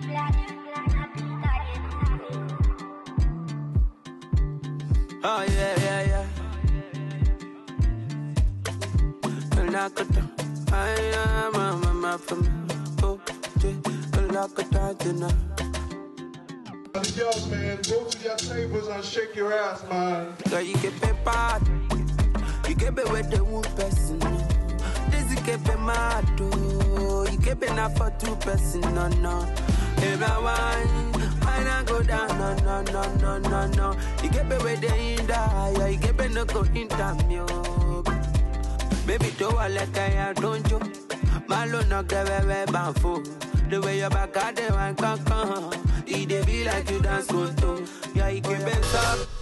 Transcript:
Oh yeah. I am a mama from Yo, man, go to your tables and shake your ass, man. Girl, you get paid bad. You get paid with the one person. This you get paid mad, oh. You get paid not for two person, no. Everyone, why not go down, no. You get paid with the inda, you get paid no go in time, yo. Baby, do I like I don't you? Malo no get very bad. The way your back at the one can come. It be like you dance good too. Yeah, you keep it up.